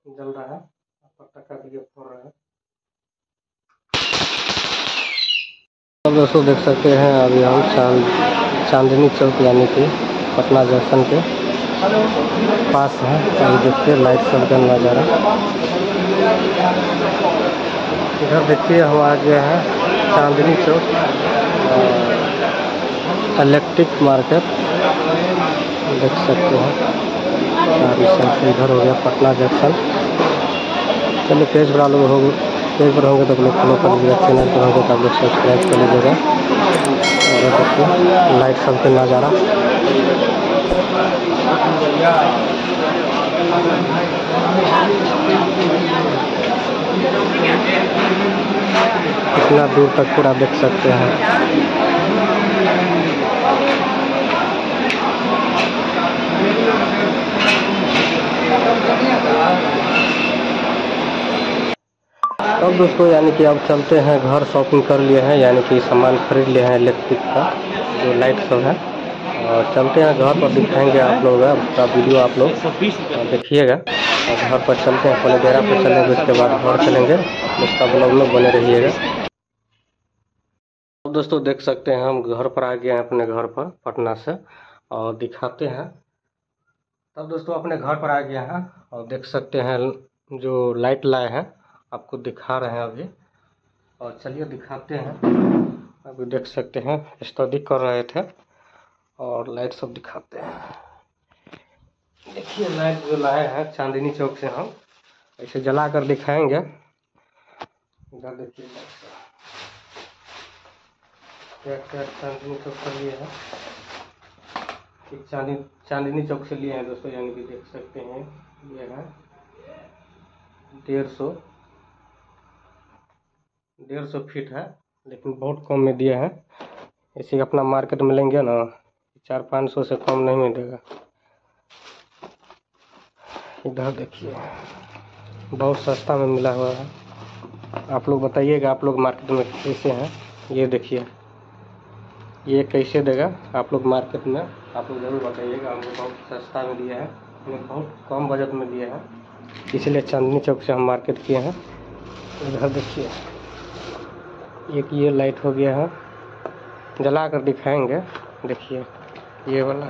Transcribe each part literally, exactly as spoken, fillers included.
जल रहा है, पटाखा भी ये फोड़ रहा है। अब दोस्तों देख सकते हैं अभी हम चांद चांदनी चौक यानी कि पटना जंक्शन के पास है। अभी देखिए लाइट सब का नज़ारा। इधर देखिए हम आ गए हैं चांदनी चौक इलेक्ट्रिक मार्केट, देख सकते हैं। इधर हो गया पटना जंक्शन। चलिए पेज पर लोग हो पेज पर होंगे तो आप लोग फॉलो कर लीजिएगा, चैनल पर होंगे तो आप लोग सब्सक्राइब कर लीजिएगा। देखिए लाइट सब का नज़ारा। इतना दूर तक पूरा देख सकते हैं। अब दोस्तों यानी कि अब चलते हैं घर। शॉपिंग कर लिए हैं यानी कि सामान खरीद लिए हैं इलेक्ट्रिक का जो लाइट सब है, और चलते हैं घर पर। दिखाएंगे आप लोग का वीडियो आप लोग देखिएगा। और घर पर चलते हैं, पहले डेरा पर चलेंगे उसके बाद घर चलेंगे। उसका ब्लॉग में बने रहिएगा। अब दोस्तों देख सकते हैं हम घर पर आ गए हैं अपने घर पर पटना से, और दिखाते हैं। तब दोस्तों अपने घर पर आ गए हैं और देख सकते हैं जो लाइट लाए हैं आपको दिखा रहे हैं अभी। और चलिए दिखाते हैं। अभी देख सकते हैं स्टडी कर रहे थे और लाइट सब दिखाते हैं। देखिए लाइट जो लाए हैं चांदनी चौक से, हम ऐसे जला कर दिखाएंगे। इधर देखिए क्या क्या चांदनी चौक से लिए हैं, चांदनी चांदनी चौक से लिए हैं दोस्तों। यानी कि देख सकते हैं ये है डेढ़ सौ डेढ़ सौ फीट है, लेकिन बहुत कम में दिया है। इसी अपना मार्केट में लेंगे ना चार पाँच सौ से कम नहीं मिलेगा। इधर देखिए बहुत सस्ता में मिला हुआ है। आप लोग बताइएगा आप लोग मार्केट में कैसे हैं। ये देखिए ये कैसे देगा आप लोग मार्केट में, आप लोग ज़रूर बताइएगा। हमको बहुत सस्ता में दिया है, हमें बहुत कम बजट में दिया है, इसलिए चांदनी चौक से हम मार्केट किए हैं। इधर देखिए एक ये लाइट हो गया है, जला कर दिखाएंगे। देखिए ये वाला,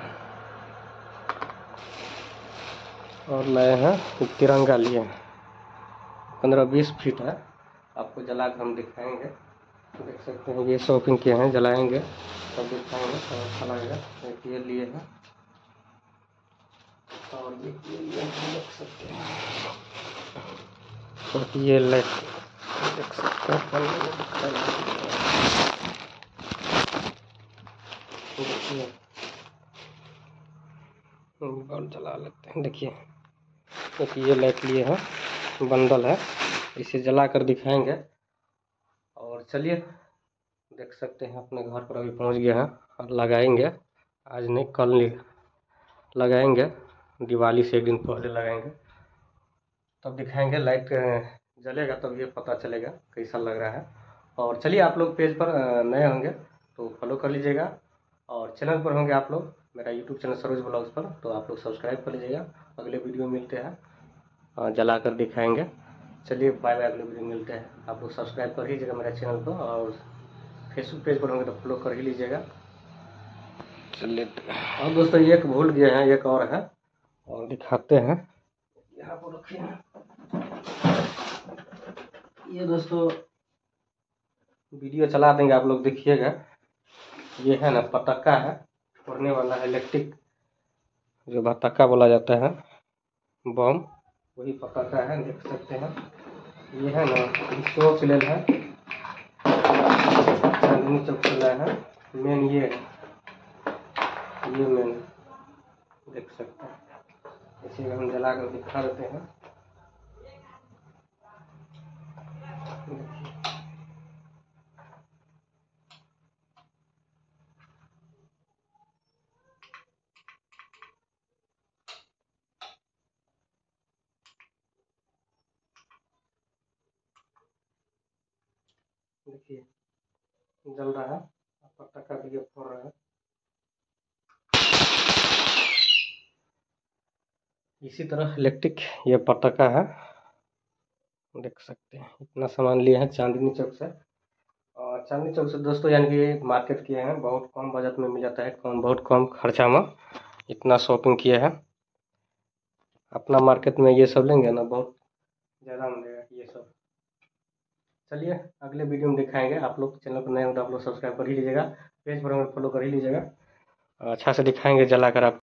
और लाए हैं तिरंगा लिए हैं, पंद्रह बीस फीट है। आपको जला कर हम दिखाएंगे। देख सकते हैं ये शॉपिंग किए हैं, जलाएंगे तब दिखाएंगे तो अच्छा लगेगा। एक ये लिए हैं और ये लिए हैं, देख सकते हैं। और ये लाइट देख सकते हैं, देखिए बल्ब जला लेते हैं। देखिए एक ये लाइट लिए हैं, बंडल है, इसे जला कर दिखाएंगे। और चलिए देख सकते हैं अपने घर पर अभी पहुंच गए हैं और लगाएंगे। आज नहीं कल नहीं लगाएंगे, दिवाली से एक दिन पहले लगाएंगे तब दिखाएंगे। लाइट जलेगा तब ये पता चलेगा कैसा लग रहा है। और चलिए आप लोग पेज पर नए होंगे तो फॉलो कर लीजिएगा, और चैनल पर होंगे आप लोग मेरा यूट्यूब चैनल सरोज ब्लॉग्स पर तो आप लोग सब्सक्राइब कर लीजिएगा। अगले वीडियो मिलते हैं, जला कर दिखाएंगे। चलिए बाय बाय, अगले वीडियो मिलते हैं। आप लोग सब्सक्राइब कर लीजिएगा मेरा चैनल को, और फेसबुक पेज पर होंगे तो फॉलो कर ही लीजिएगा। चलिए और दोस्तों एक भूल गए हैं, एक और है और दिखाते हैं। यहाँ पर रखिए ये दोस्तों, वीडियो चला देंगे आप लोग देखिएगा। ये है ना पटाखा है, फोड़ने वाला इलेक्ट्रिक जो पटाखा बोला जाता है, बम, वही पटाखा है। देख सकते हैं ये है ना शो के लिए है, चांदनी चौक से लाया है। मेन ये ये मेन देख सकते हैं, इसे हम जला कर दिखा देते हैं। देखिए जल रहा है, पटाखा भी फोड़ रहा है। इसी तरह इलेक्ट्रिक ये पटाखा है, देख सकते हैं। इतना सामान लिए हैं चांदनी चौक से। और चांदनी चौक से दोस्तों यानी कि मार्केट किए हैं, बहुत कम बजट में मिल जाता है, कम बहुत कम खर्चा में इतना शॉपिंग किए हैं। अपना मार्केट में ये सब लेंगे ना बहुत ज़्यादा मिलेगा ये सब। चलिए अगले वीडियो में दिखाएंगे। आप लोग चैनल पर नए हो तो आप लोग सब्सक्राइब कर ही लीजिएगा, पेज पर हमें फॉलो कर ही लीजिएगा। अच्छा से दिखाएंगे जला कर आप।